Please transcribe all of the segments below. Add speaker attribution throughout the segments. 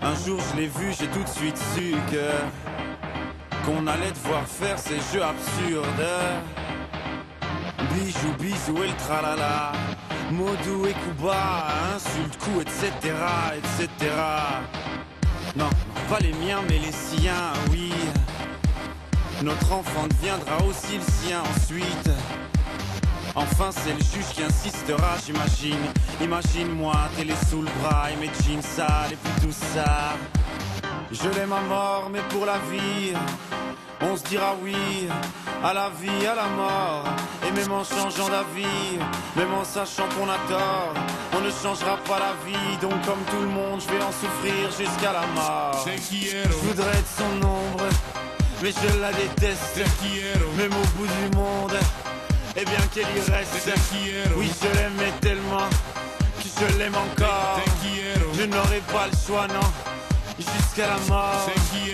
Speaker 1: Un jour je l'ai vu, j'ai tout de suite su qu'on allait devoir faire ces jeux absurdes. Bijou, bisou et le tralala, mots doux et coups bas, insultes, coups, etc., etc. Non, pas les miens mais les siens, oui. Notre enfant deviendra aussi le sien ensuite. Enfin c'est le juge qui insistera, j'imagine. Imagine-moi, télé sous le bras et mes jeans sales et puis tout ça. Je l'aime à mort mais pour la vie on se dira oui à la vie, à la mort. Et même en changeant d'avis, même en sachant qu'on a tort, on ne changera pas la vie. Donc comme tout le monde, je vais en souffrir jusqu'à la mort. Je voudrais être son ombre, mais je la déteste. Même au bout du monde, eh bien qu'elle y reste. Oui, je l'aimais tellement que je l'aime encore. Je n'aurai pas le choix, non, jusqu'à la mort.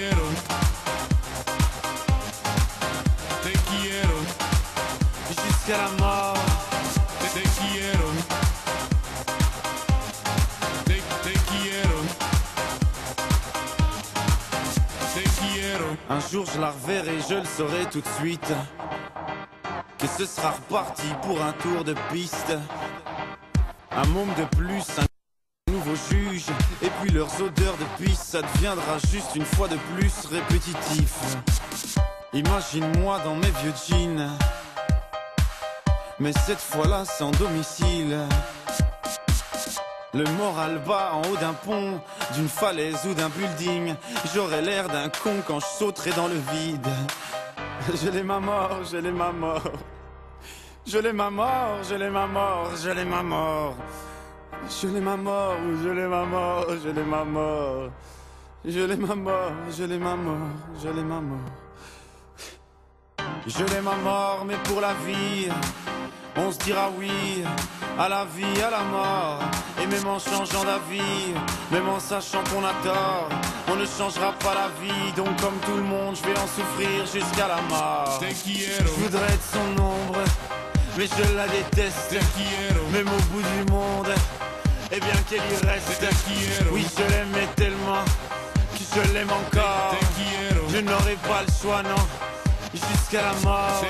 Speaker 1: Jusqu'à la mort. Te quiero. Te quiero. Te quiero. Un jour je la reverrai, je le saurai tout de suite, que ce sera reparti pour un tour de piste. Un môme de plus, un nouveau juge, et puis leurs odeurs de pisse, ça deviendra juste une fois de plus répétitif. Imagine-moi dans mes vieux jeans, mais cette fois-là sans domicile. Le moral bas en haut d'un pont, d'une falaise ou d'un building. J'aurais l'air d'un con quand je sauterai dans le vide. Je l'aime à mort, je l'aime à mort. Je l'aime à mort, je l'aime à mort, je l'aime à mort. Je l'aime à mort, je l'aime à mort, je l'aime à mort. Je l'aime à mort, je l'aime à mort, je l'aime à mort. Je l'aime à mort, mais pour la vie on se dira oui à la vie, à la mort. Et même en changeant d'avis, même en sachant qu'on a tort, on ne changera pas la vie. Donc comme tout le monde, je vais en souffrir jusqu'à la mort. Je voudrais être son ombre, mais je la déteste. Même au bout du monde, eh bien qu'elle y reste. Oui, je l'aimais tellement que je l'aime encore. Je n'aurai pas le choix, non, jusqu'à la mort.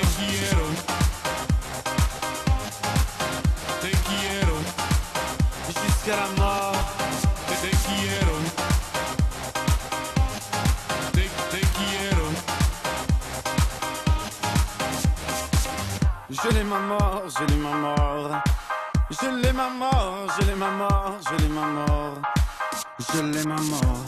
Speaker 1: Jusqu'à la mort. Te quiero. Te quiero. Je l'aime à mort, je l'aime à mort. Je l'aime à mort, je l'aime à mort, je l'aime à mort. Je l'aime à mort.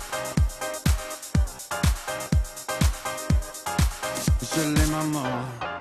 Speaker 1: Je l'aime à mort.